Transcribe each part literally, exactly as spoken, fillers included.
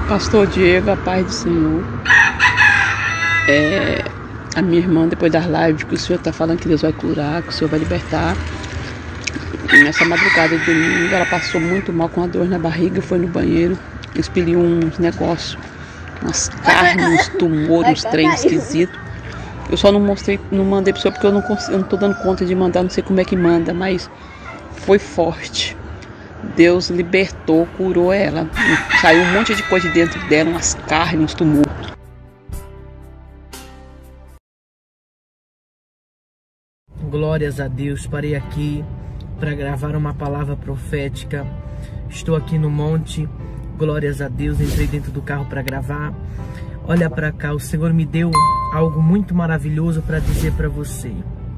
Pastor Diego, a paz do Senhor. É, a minha irmã, depois das lives, que o Senhor está falando que Deus vai curar, que o Senhor vai libertar. E nessa madrugada de domingo, ela passou muito mal com a dor na barriga, foi no banheiro, expeliu uns negócios, umas carnes, uns tumores, uns trem esquisitos. Eu só não mostrei, não mandei para o Senhor porque eu não consigo, eu não estou dando conta de mandar, não sei como é que manda, mas foi forte. Deus libertou, curou ela. Saiu um monte de coisa de dentro dela, umas carnes, uns tumores. Glórias a Deus, parei aqui para gravar uma palavra profética. Estou aqui no monte, glórias a Deus, entrei dentro do carro para gravar. Olha para cá, o Senhor me deu algo muito maravilhoso para dizer para você.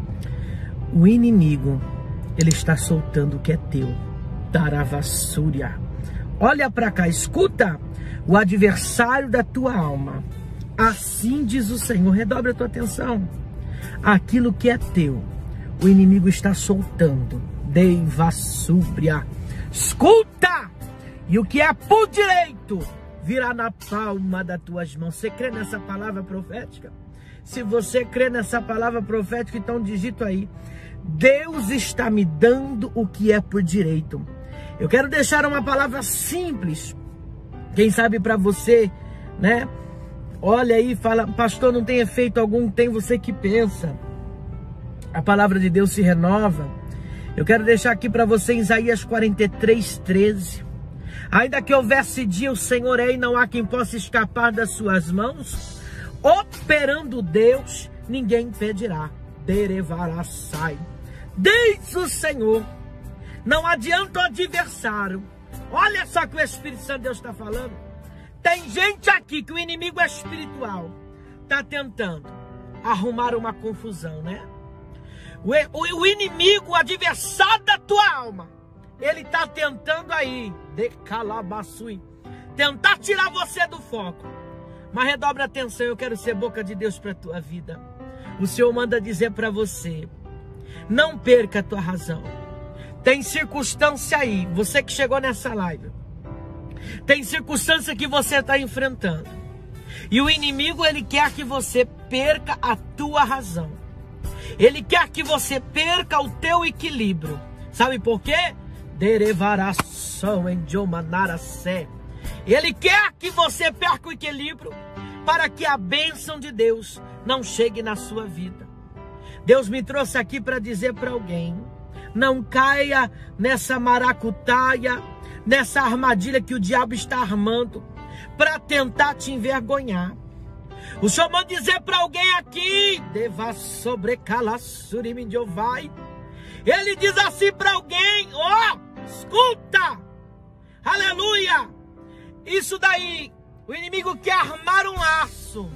O inimigo, ele está soltando o que é teu. Taravassúria. Olha para cá, escuta, o adversário da tua alma. Assim diz o Senhor, redobre a tua atenção. Aquilo que é teu, o inimigo está soltando. Devassúria. Escuta! E o que é por direito virá na palma das tuas mãos. Você crê nessa palavra profética? Se você crê nessa palavra profética, então digita aí. Deus está me dando o que é por direito. Eu quero deixar uma palavra simples. Quem sabe para você, né? Olha aí e fala, pastor, não tem efeito algum, tem você que pensa. A palavra de Deus se renova. Eu quero deixar aqui para você em Isaías quarenta e três, treze. Ainda que houvesse dia, o Senhor é e não há quem possa escapar das suas mãos. Operando Deus, ninguém impedirá. Derevará sai. Diz o Senhor. Não adianta o adversário. Olha só que o Espírito Santo de Deus está falando. Tem gente aqui que o inimigo é espiritual. Está tentando arrumar uma confusão, né? O, o, o inimigo, o adversário da tua alma, ele está tentando aí, de calabaçui, tentar tirar você do foco. Mas redobre a atenção, eu quero ser boca de Deus para a tua vida. O Senhor manda dizer para você, não perca a tua razão. Tem circunstância aí, você que chegou nessa live, tem circunstância que você está enfrentando. E o inimigo, ele quer que você perca a tua razão. Ele quer que você perca o teu equilíbrio. Sabe por quê? Ele quer que você perca o equilíbrio para que a bênção de Deus não chegue na sua vida. Deus me trouxe aqui para dizer para alguém, não caia nessa maracutaia, nessa armadilha que o diabo está armando para tentar te envergonhar. O Senhor manda dizer para alguém aqui, deva sobrecalassurimindiovai. Ele diz assim para alguém, ó, oh, escuta, aleluia. Isso daí, o inimigo quer armar um laço.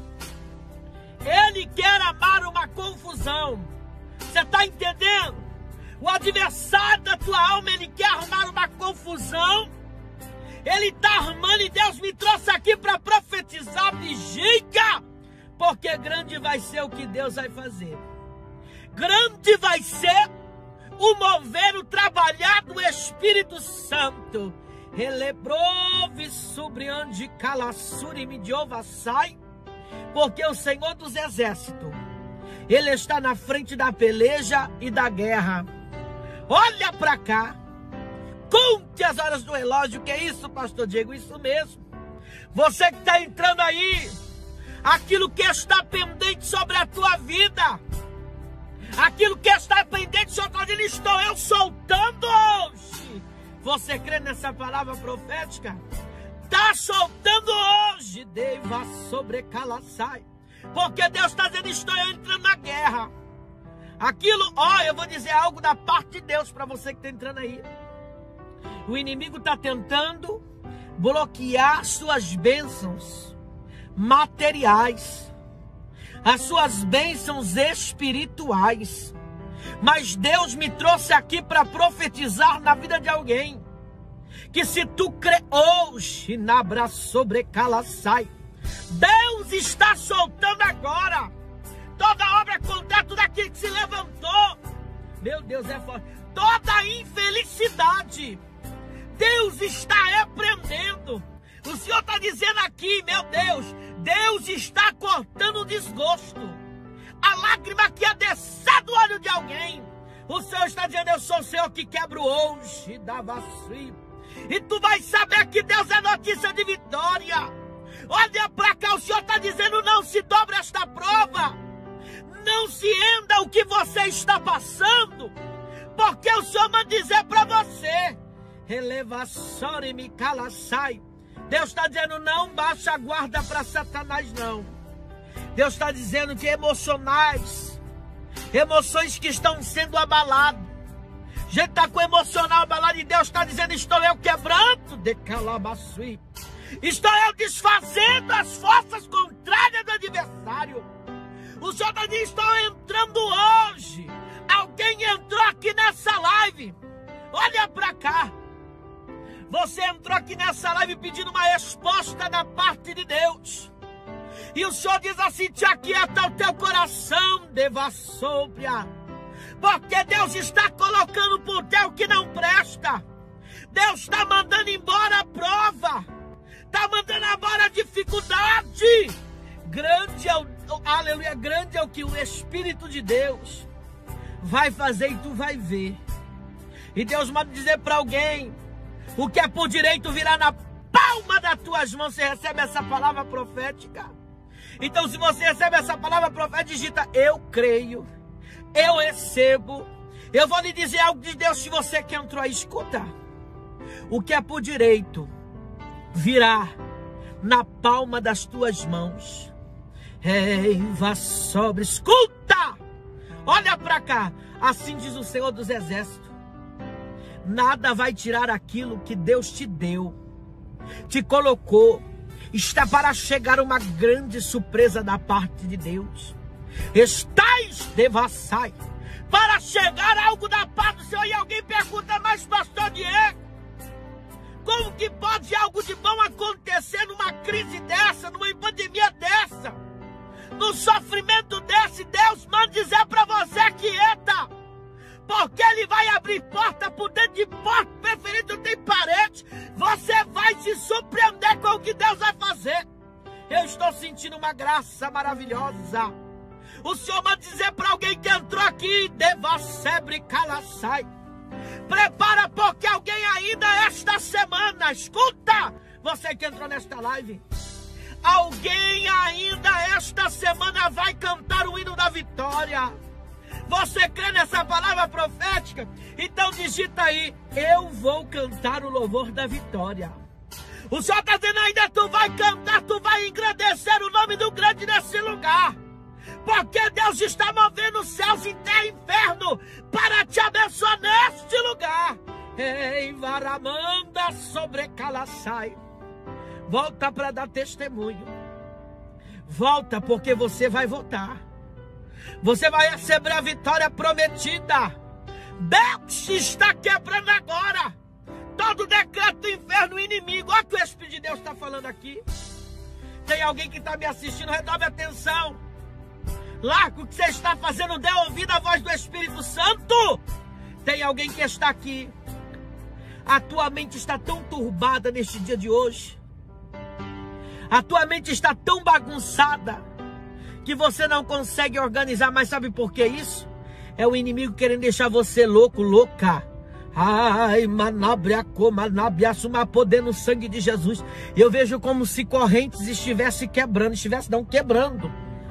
Ele quer armar uma confusão. Você está entendendo? O adversário da tua alma, ele quer armar uma confusão. Ele está armando e Deus me trouxe aqui para profetizar, vigia, porque grande vai ser o que Deus vai fazer. Grande vai ser o mover, o trabalhar do Espírito Santo. Relebrove sobre ande calassuri midiova sai, porque o Senhor dos Exércitos, ele está na frente da peleja e da guerra. Olha para cá. Conte as horas do relógio. Que é isso, pastor Diego? Isso mesmo. Você que está entrando aí, aquilo que está pendente sobre a tua vida, aquilo que está pendente sobre a tua vida, estou eu soltando hoje. Você crê nessa palavra profética? Está soltando hoje. Deva sobrecalassai. Porque Deus está dizendo, estou eu entrando na guerra. Aquilo, ó, eu vou dizer algo da parte de Deus para você que está entrando aí. O inimigo está tentando bloquear suas bênçãos materiais, as suas bênçãos espirituais. Mas Deus me trouxe aqui para profetizar na vida de alguém, que se tu crê hoje, nabra sobrecalassai, Deus está soltando agora toda obra contra tudo aquilo que se levantou. Meu Deus, é forte. Toda infelicidade, Deus está repreendendo. O Senhor está dizendo aqui que quebro hoje, dava assim. E tu vai saber que Deus é notícia de vitória. Olha para cá, o Senhor está dizendo: não se dobre esta prova. Não se enda o que você está passando. Porque o Senhor manda dizer para você: elevação e me cala, sai. Deus está dizendo: não baixa a guarda para Satanás, não. Deus está dizendo que emocionais, emoções que estão sendo abaladas, gente está com o emocional abalado, e Deus está dizendo: estou eu quebrando, de calabaçui. Estou eu desfazendo as forças contrárias do adversário. O Senhor está dizendo: estou entrando hoje. Alguém entrou aqui nessa live. Olha para cá. Você entrou aqui nessa live pedindo uma resposta da parte de Deus. E o Senhor diz assim: te aquieta o teu coração, devassópria. Porque Deus está colocando por teu que não presta. Deus está mandando embora a prova. Está mandando embora a dificuldade. Grande é o, aleluia, grande é o que o Espírito de Deus vai fazer e tu vai ver. E Deus manda dizer para alguém: o que é por direito virá na palma das tuas mãos. Você recebe essa palavra profética? Então, se você recebe essa palavra profética, digita: eu creio, eu recebo. Eu vou lhe dizer algo de Deus. Se você que entrou aí, escuta. O que é por direito virá na palma das tuas mãos. Eiva sobre, escuta. Olha para cá. Assim diz o Senhor dos Exércitos: nada vai tirar aquilo que Deus te deu, te colocou. Está para chegar uma grande surpresa da parte de Deus. Estás devassai para chegar algo da parte do Senhor. E alguém pergunta: mas pastor Diego, como que pode algo de bom acontecer numa crise dessa, numa pandemia dessa, num sofrimento desse? Deus manda dizer para você: quieta, porque Ele vai abrir porta por dentro de porta, preferido tem parede. Você vai se surpreender com o que Deus vai fazer. Eu estou sentindo uma graça maravilhosa. O Senhor manda dizer para alguém que entrou aqui: devassebre calaçai. Prepara, porque alguém ainda esta semana, escuta, você que entrou nesta live, alguém ainda esta semana vai cantar o hino da vitória. Você crê nessa palavra profética? Então digita aí: eu vou cantar o louvor da vitória. O Senhor está dizendo: ainda tu vai cantar, tu vai engrandecer o nome do grande nesse lugar. Porque Deus está movendo céus e terra e inferno para te abençoar neste lugar. Ei, varamanda sobre calaçai. Volta para dar testemunho. Volta, porque você vai voltar. Você vai receber a vitória prometida. Deus está quebrando agora todo decreto do inferno inimigo. Olha o que o Espírito de Deus está falando aqui. Tem alguém que está me assistindo? Redobre a atenção. Larga o que você está fazendo, dê ouvido à voz do Espírito Santo. Tem alguém que está aqui. A tua mente está tão turbada neste dia de hoje. A tua mente está tão bagunçada que você não consegue organizar. Mas sabe por que isso? É o inimigo querendo deixar você louco, louca. Ai, manabriaco, manabriaçuma, poder no sangue de Jesus. Eu vejo como se correntes estivessem quebrando, estivessem não quebrando.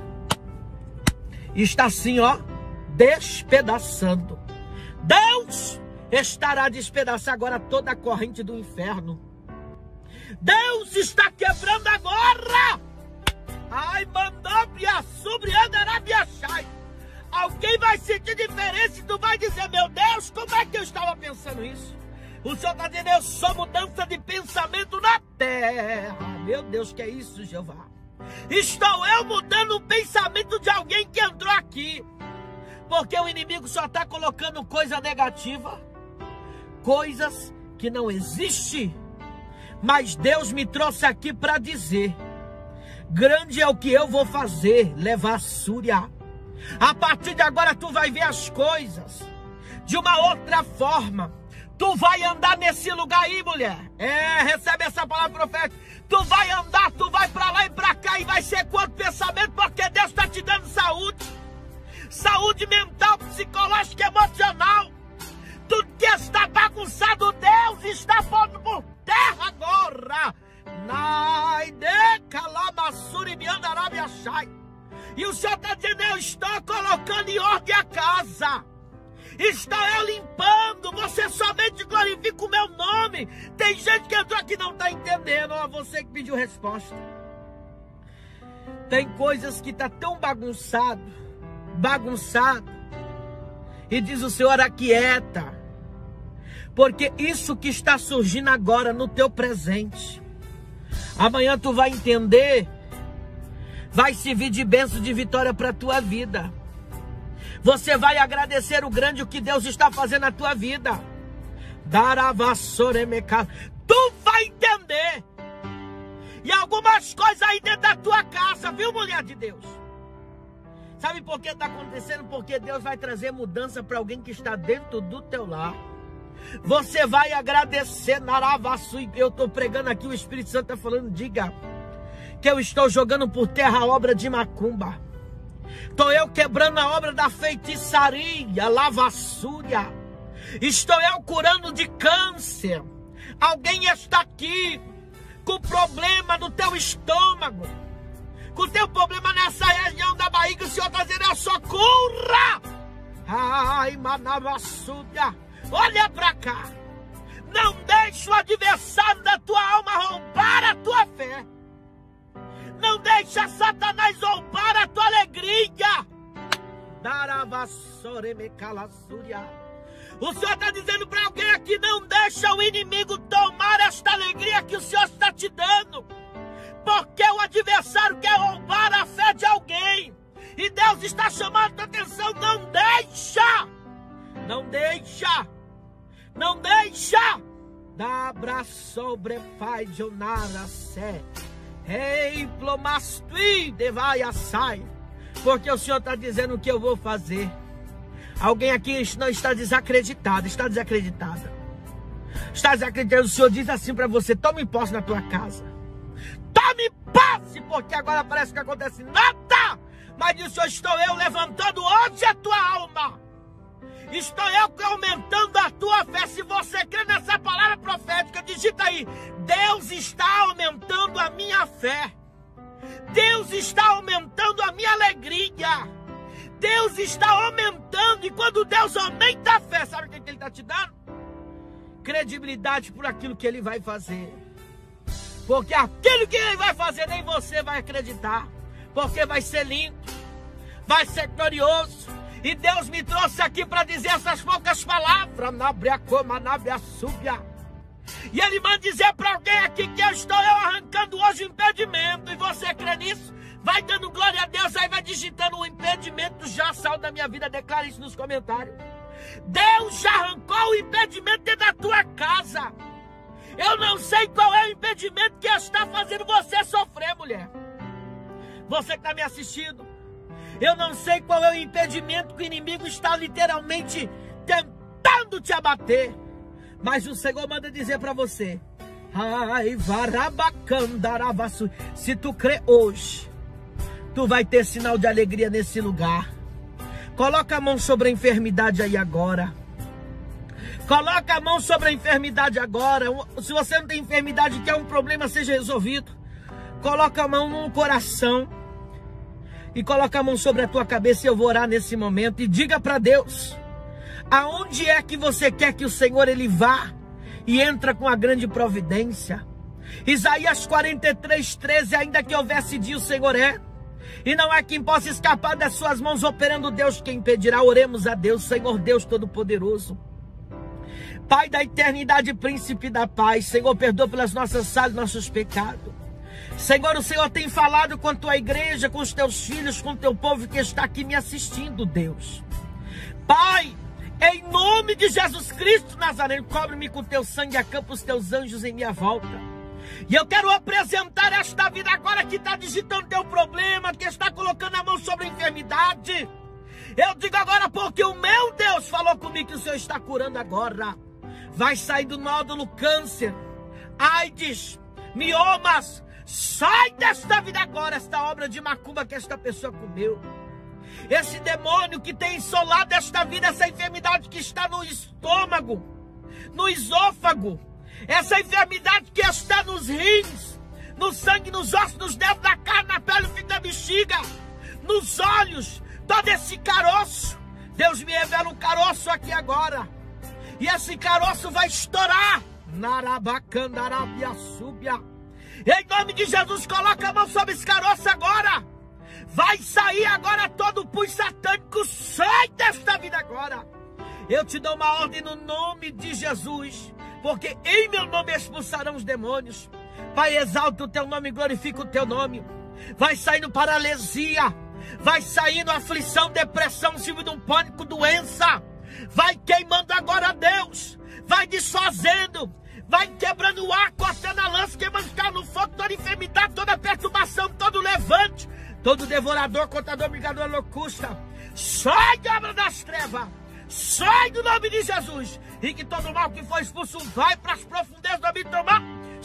Está assim, ó, despedaçando. Deus estará a despedaçar agora toda a corrente do inferno. Deus está quebrando agora. Ai, manobria, subrianarabiachai. Alguém vai sentir diferença e tu vai dizer: meu Deus, como é que eu estava pensando isso? O Senhor está dizendo: eu sou mudança de pensamento na terra. Meu Deus, que é isso, Jeová? Estou eu mudando o pensamento de alguém que entrou aqui. Porque o inimigo só está colocando coisa negativa, coisas que não existem. Mas Deus me trouxe aqui para dizer: grande é o que eu vou fazer, levar a Súria. A partir de agora tu vai ver as coisas de uma outra forma. Tu vai andar nesse lugar aí, mulher. É, recebe essa palavra profética. Tu vai andar, tu vai pra lá e pra cá. E vai ser quanto pensamento, porque Deus está te dando saúde. Saúde mental, psicológica, emocional. Tudo que está bagunçado, Deus está pondo por terra agora. E o Senhor está dizendo, eu estou colocando em ordem a casa. Estou eu limpando, você somente glorifica o meu nome. Tem gente que entrou aqui e não está entendendo. Ó, você que pediu resposta. Tem coisas que está tão bagunçado, bagunçado. E diz o Senhor, aquieta. Porque isso que está surgindo agora no teu presente, amanhã tu vai entender, vai servir de bênção, de vitória para a tua vida. Você vai agradecer o grande o que Deus está fazendo na tua vida. Tu vai entender. E algumas coisas aí dentro da tua casa, viu, mulher de Deus? Sabe por que está acontecendo? Porque Deus vai trazer mudança para alguém que está dentro do teu lar. Você vai agradecer, Naravaçu. Eu estou pregando aqui, o Espírito Santo está falando, diga que eu estou jogando por terra a obra de macumba. Estou eu quebrando a obra da feitiçaria, lavassúria. Estou eu curando de câncer. Alguém está aqui com problema no teu estômago, com teu problema nessa região da barriga. O Senhor está dizendo, eu sou cura. Ai, manavassúria. Olha para cá. Não deixe o adversário da tua alma roubar a tua fé. Não deixa Satanás roubar a tua alegria. O Senhor está dizendo para alguém aqui, não deixa o inimigo tomar esta alegria que o Senhor está te dando. Porque o adversário quer roubar a fé de alguém. E Deus está chamando a tua atenção, não deixa. Não deixa. Não deixa. Dabra sobre pai de onara sé. Ei, plomastui, devai assai. Porque o Senhor está dizendo o que eu vou fazer. Alguém aqui não está desacreditado, está desacreditada. Está desacreditado. O Senhor diz assim para você, tome posse na tua casa. Tome posse, porque agora parece que acontece nada. Mas diz o Senhor, estou eu levantando hoje a tua alma. Estou eu aumentando a tua fé. Se você crê nessa palavra profética, digita aí, Deus está aumentando a minha fé. Deus está aumentando a minha alegria. Deus está aumentando. E quando Deus aumenta a fé, sabe o que Ele está te dando? Credibilidade por aquilo que Ele vai fazer. Porque aquilo que Ele vai fazer, nem você vai acreditar. Porque vai ser lindo, vai ser glorioso. E Deus me trouxe aqui para dizer essas poucas palavras. E Ele manda dizer para alguém aqui que eu estou eu arrancando hoje o impedimento. E você crê nisso? Vai dando glória a Deus, aí vai digitando o impedimento já saiu da minha vida. Declara isso nos comentários. Deus já arrancou o impedimento dentro da tua casa. Eu não sei qual é o impedimento que está fazendo você sofrer, mulher. Você que está me assistindo. Eu não sei qual é o impedimento que o inimigo está literalmente tentando te abater. Mas o Senhor manda dizer para você. Ai, varabacandarabaçu. Se tu crê hoje, tu vai ter sinal de alegria nesse lugar. Coloca a mão sobre a enfermidade aí agora. Coloca a mão sobre a enfermidade agora. Se você não tem enfermidade, quer um problema seja resolvido, coloca a mão no coração. E coloca a mão sobre a tua cabeça e eu vou orar nesse momento. E diga para Deus, aonde é que você quer que o Senhor Ele vá e entra com a grande providência. Isaías quarenta e três, treze, ainda que houvesse dia o Senhor é. E não há quem possa escapar das suas mãos, operando Deus quem impedirá. Oremos a Deus, Senhor Deus Todo-Poderoso. Pai da eternidade, príncipe da paz. Senhor, perdoa pelas nossas falhas, nossos pecados. Senhor, o Senhor tem falado com a tua igreja, com os teus filhos, com o teu povo que está aqui me assistindo, Deus. Pai, em nome de Jesus Cristo Nazareno, cobre-me com o teu sangue, acampa os teus anjos em minha volta. E eu quero apresentar esta vida agora que está digitando teu problema, que está colocando a mão sobre a enfermidade. Eu digo agora porque o meu Deus falou comigo que o Senhor está curando agora. Vai sair do nódulo câncer, AIDS, miomas. Sai desta vida agora, esta obra de macumba que esta pessoa comeu. esse demônio que tem assolado esta vida, essa enfermidade que está no estômago, no esôfago, essa enfermidade que está nos rins, no sangue, nos ossos, nos dedos, na carne, na pele, no fim da bexiga, nos olhos, todo esse caroço. Deus me revela um caroço aqui agora, e esse caroço vai estourar. Narabacandarabiaçúbia. Em nome de Jesus, coloca a mão sobre esse caroço agora. Vai sair agora todo o punho satânico. Sai desta vida agora. Eu te dou uma ordem no nome de Jesus, porque em meu nome expulsarão os demônios. Pai, exalta o teu nome, glorifica o teu nome. Vai saindo paralisia, vai saindo aflição, depressão, síndrome de um pânico, doença. Vai queimando agora, Deus. Vai desfazendo, vai quebrando o ar, cortando a lança, queimando o carro no fogo, toda enfermidade, toda perturbação, todo levante, todo devorador, contador, brigador, locusta. Sai da obra das trevas, sai do nome de Jesus. E que todo mal que foi expulso vai para as profundezas do abismo do mar.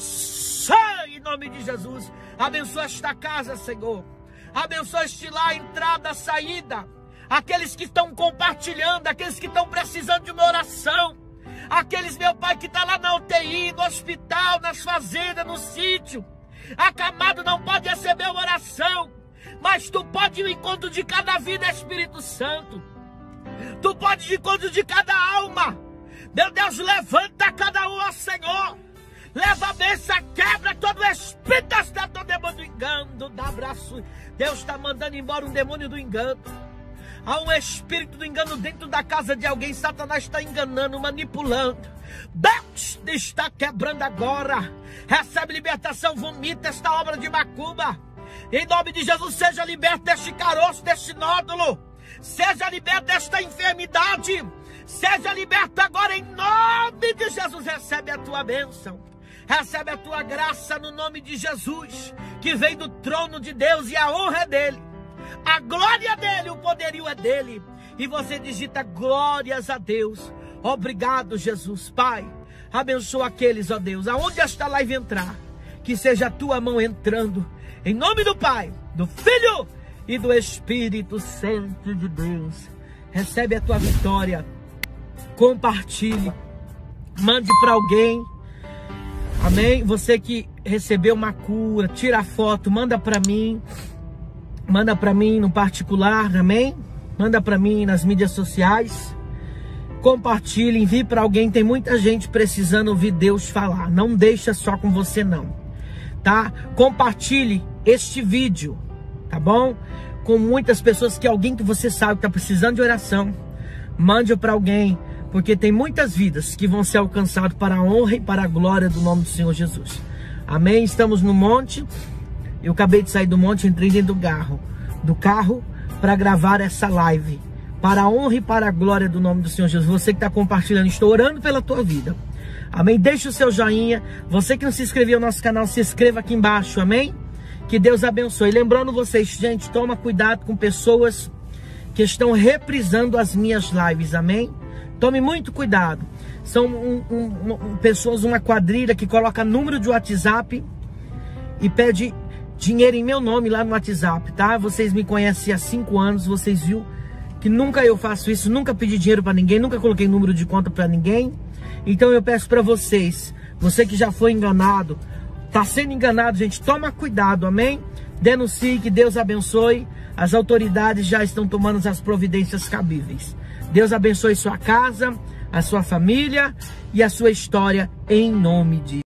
Sai em nome de Jesus. Abençoa esta casa, Senhor. Abençoa este lá, entrada, saída. Aqueles que estão compartilhando, aqueles que estão precisando de uma oração. Aqueles, meu Pai, que está lá na U T I, no hospital, nas fazendas, no sítio. Acamado, não pode receber uma oração. Mas tu pode ir ao encontro de cada vida, Espírito Santo. Tu pode ir ao encontro de cada alma. Meu Deus, levanta cada um, ó Senhor. Leva a bênção, quebra todo o espírito da todo demônio do engano, dá abraço. Deus está mandando embora um demônio do engano. Há um espírito do engano dentro da casa de alguém. Satanás está enganando, manipulando. Deus está quebrando agora. Recebe libertação, vomita esta obra de macumba. Em nome de Jesus, seja liberto deste caroço, deste nódulo. Seja liberto desta enfermidade. Seja liberto agora em nome de Jesus. Recebe a tua bênção. Recebe a tua graça no nome de Jesus, que vem do trono de Deus e a honra é dele. A glória dele, o poderio é dele. E você digita glórias a Deus. Obrigado, Jesus. Pai, abençoa aqueles, ó Deus, aonde esta live entrar, que seja a tua mão entrando. Em nome do Pai, do Filho e do Espírito Santo de Deus. Recebe a tua vitória. Compartilhe. Mande para alguém. Amém? Você que recebeu uma cura, tira a foto, manda para mim. Manda para mim no particular, amém? Manda para mim nas mídias sociais. Compartilhe, envie para alguém. Tem muita gente precisando ouvir Deus falar. Não deixa só com você não, tá? Compartilhe este vídeo, tá bom? Com muitas pessoas, que alguém que você sabe que está precisando de oração. Mande para alguém, porque tem muitas vidas que vão ser alcançadas para a honra e para a glória do nome do Senhor Jesus. Amém? Estamos no monte. Eu acabei de sair do monte, entrei dentro do carro, do carro para gravar essa live. Para a honra e para a glória do nome do Senhor Jesus. Você que está compartilhando, estou orando pela tua vida. Amém? Deixa o seu joinha. Você que não se inscreveu no nosso canal, se inscreva aqui embaixo. Amém? Que Deus abençoe. Lembrando vocês, gente, toma cuidado com pessoas que estão reprisando as minhas lives. Amém? Tome muito cuidado. São um, um, um, pessoas, uma quadrilha que coloca número de WhatsApp e pede dinheiro em meu nome lá no WhatsApp, tá? Vocês me conhecem há cinco anos, vocês viram que nunca eu faço isso, nunca pedi dinheiro para ninguém, nunca coloquei número de conta para ninguém. Então eu peço para vocês, você que já foi enganado, tá sendo enganado, gente, toma cuidado, amém? Denuncie, que Deus abençoe. As autoridades já estão tomando as providências cabíveis. Deus abençoe sua casa, a sua família e a sua história em nome de